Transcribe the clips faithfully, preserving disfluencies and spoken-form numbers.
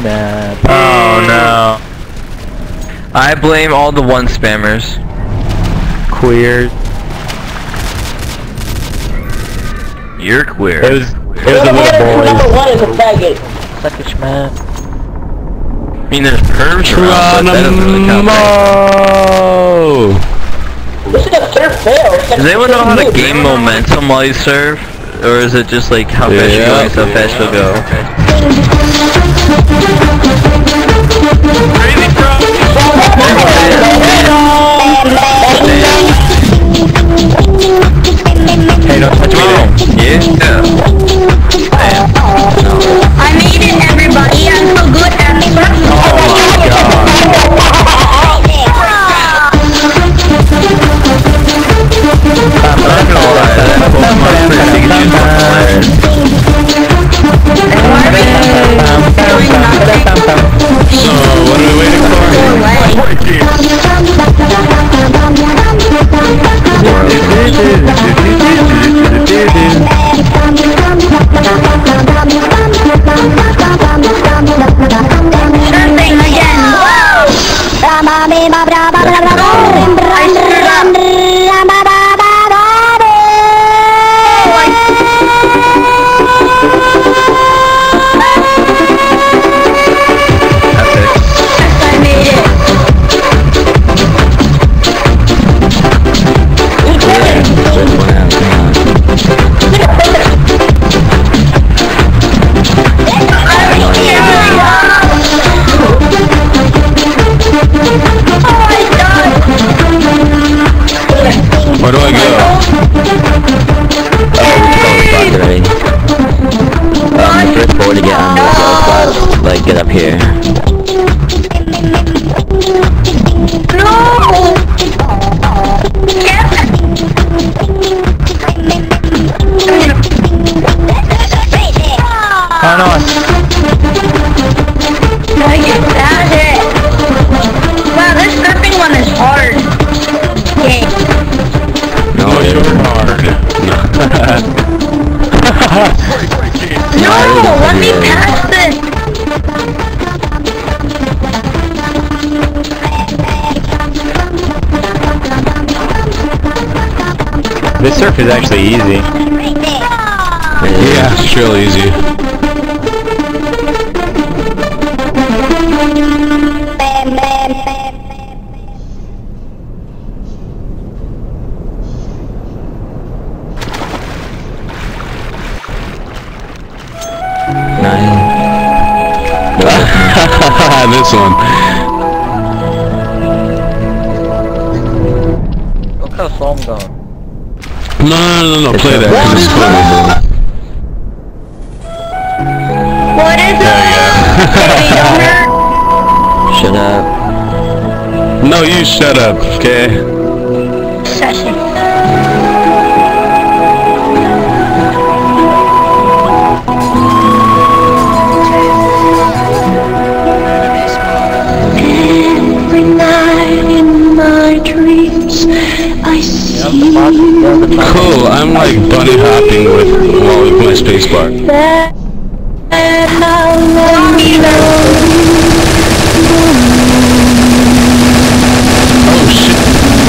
Oh no. I blame all the one spammers. Queer. You're queer. It was, it was a little boy. Number one is a faggot. Suckish man. I mean, there's pervs around, but that doesn't really count. This is a surf fail. Does anyone know how to gain momentum while you serve? Or is it just like how fast you're going, so fast you'll go? Crazy bro! Hey, don't touch me there. Yeah. Damn. I made it, everybody. I'm so good at surfing. Oh my god. I'm not gonna lie, that Pokemon pretty good. So, what are we waiting for? Surfing again. Where do I go? Um, the first floor to get on the floor spot, like get up here. No! Oh no. I get that it. Wow, this surfing one is hard. Okay. No, you're hard. No, let me pass this. This surf is actually easy. Yeah, it's real easy. Nine. This one. Look how slow I'm going. No, no, no, no, play that. It's fun. What is it? Shut up. No, you shut up, okay? Session. Every night in my dreams, I see Cool, I'm like bunny hopping with while with my spacebar. that and I love you. Oh shit.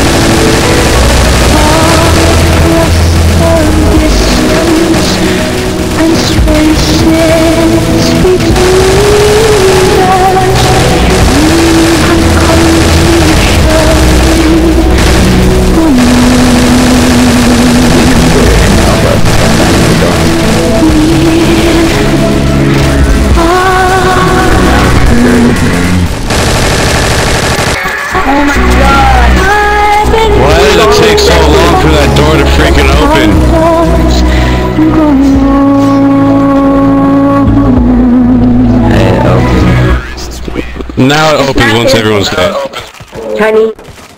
And spaces between us. I'm coming to show you. Oh my god. Why did it take so long for that door to freaking open? Hey, open. Now it opens once everyone's dead. Tiny.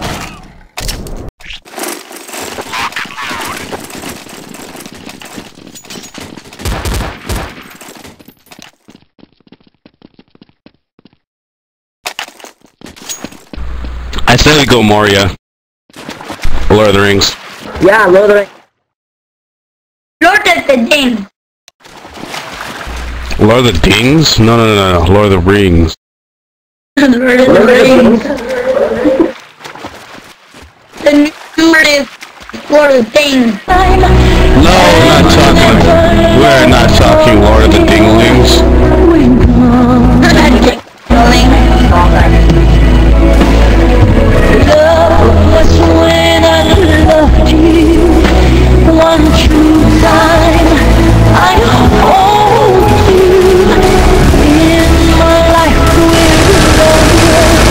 I say we go Moria. Lord of the Rings. Yeah, Lord of the Rings. Lord of the Ding. Lord of the Dings? No, no, no, no. Lord of the Rings. Lord of the Rings. The new word is Lord of the Things. No, we're not talking. We're not talking Lord of the Dinglings. Love was when I loved you. One true time I hold you in my life with love.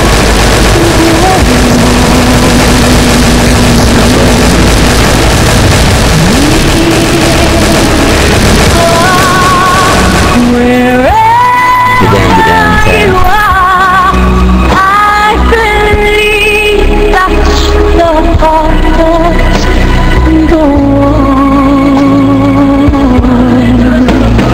Wherever you are, I believe that the heart must go on.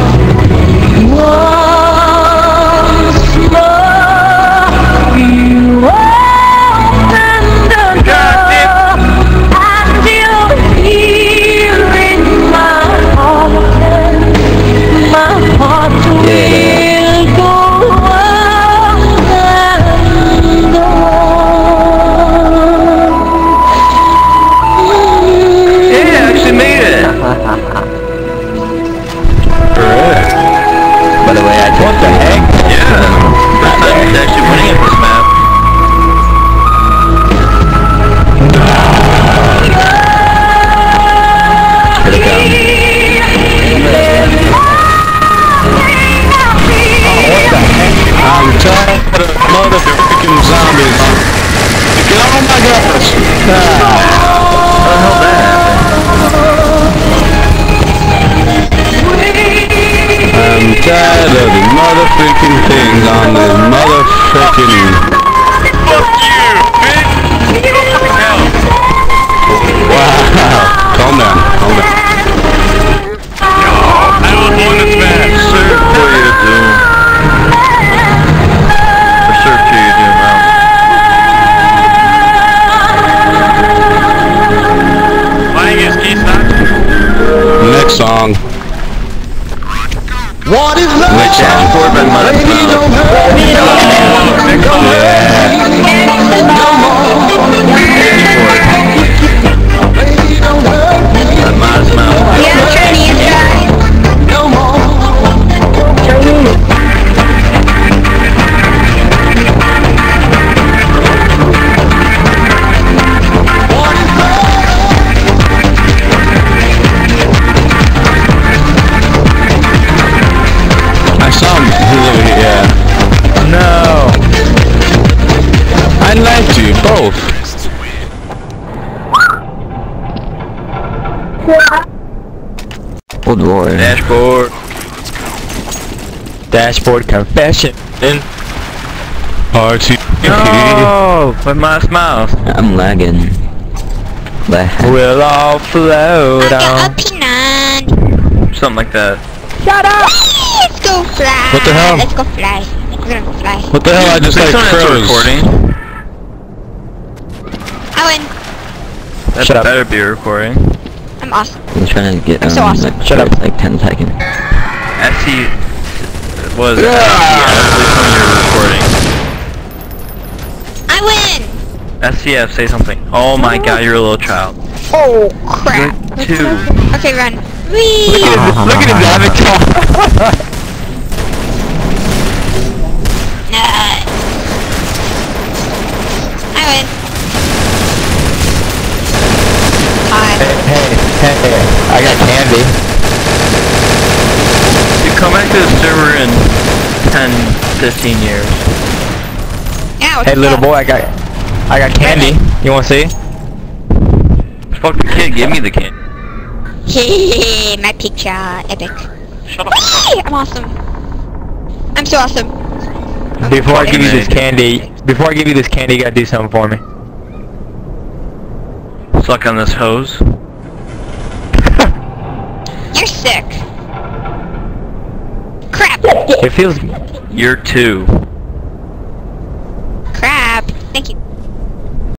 Once more, you open the door, and you're here in my heart, and my heart will go on and go on. Yeah, I actually made it. By the way, I what the heck? Yeah. First time he's actually winning at this map. Here they come. I'm tired of motherfucking zombies. Get on my gosh. Ah. How the hell that I'm tired of the motherfucking things on this motherfucking. Fuck you, bitch! Go fucking hell! Wow. Calm down. Calm down. I was won this match. Serve for you to do. For serve to you to do now. Playing his key stop. Next song. What is love? Which dashboard by Modest Mouse. Yeah, Chinese guy. I saw him. He's over here. Yeah. No. I liked you both. Oh Lord. Dashboard. Dashboard confession. In Party. No, with Modest Mouse. I'm lagging. Lag. we'll all float I got on. a peanut. Something like that. Shut up! Let's go fly. What the hell? Let's go fly. We're gonna go fly. What the hell? I just Please like don't answer froze. recording. I win. That Shut up. better be recording. I'm awesome. I'm trying to get um, so awesome. like, Shut up. first, like ten seconds. S C was yeah. Please when you're recording. I win. S C F, say something. Oh my god, you're a little child. Oh crap. Two. Okay, run. Whee! Look at his, look at his avatar. Nah. I win. Hi. Hey, hey, hey, I got candy. You come back to the server in ten, fifteen years. Yeah, what's Hey, little up? boy, I got, I got candy. You want to see? Fuck the kid, give me the kid. Hehehe, my picture, epic. Shut up. Whee! I'm awesome. I'm so awesome. Before I give you this Hey. candy, before I give you this candy, you gotta do something for me. Suck on this hose. You're sick. Crap. It feels. You're two. Crap. Thank you.